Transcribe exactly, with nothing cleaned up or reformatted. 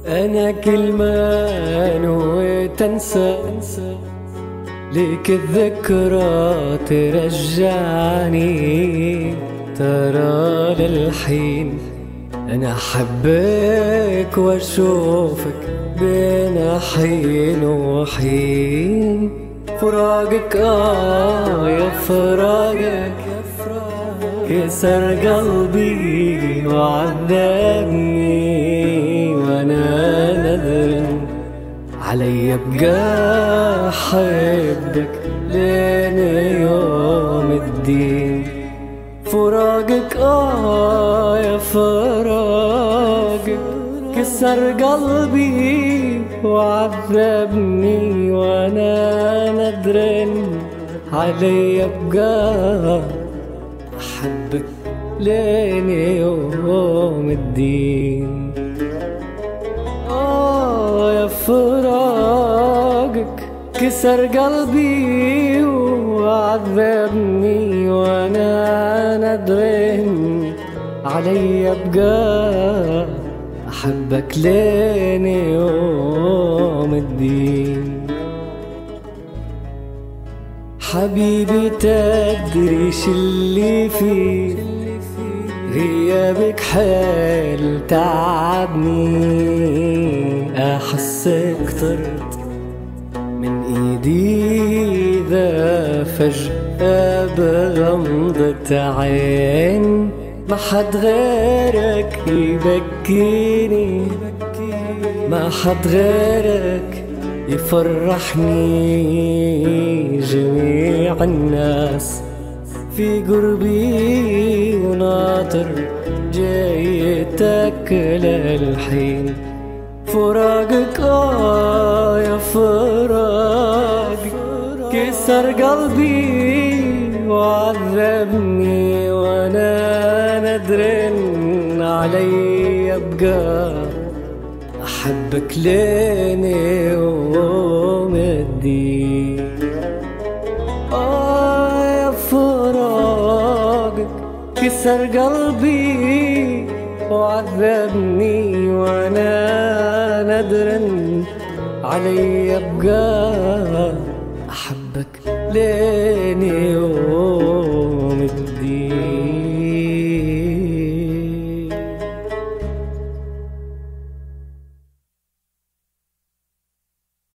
أنا كل ما نويت أنسى ليك الذكرى ترجعني. ترى للحين أنا أحبك وأشوفك بين حين وحين. فراقك آه يا فراقك كسر قلبي وعذبني، وأنا نذر علي أبقى أحبك لين يوم الدين. فراقك آه يا فراقك كسر قلبي وعذبني، وأنا نذر علي أبقى أحبك لين يوم الدين. آه يا فراقك كسر قلبي وعذبني، وأنا ندر علي أبقى أحبك لين يوم الدين. حبيبي تدري شلي فيه غيابك حال تعبني. أحسك طرت من إيدي ذا فجأة بغمضة عين. ما حد غيرك يبكيني، ما حد غيرك يفرحني. جميع الناس في قربي وناطر جايتك للحين. فراقك آه يا فراقك كسر قلبي وعذبني، وأنا ندر علي أبقى أحبك لين يوم الدين. آه يا فراقك كسر قلبي وعذبني، وأنا ندر علي أبقى أحبك لين يوم الدين.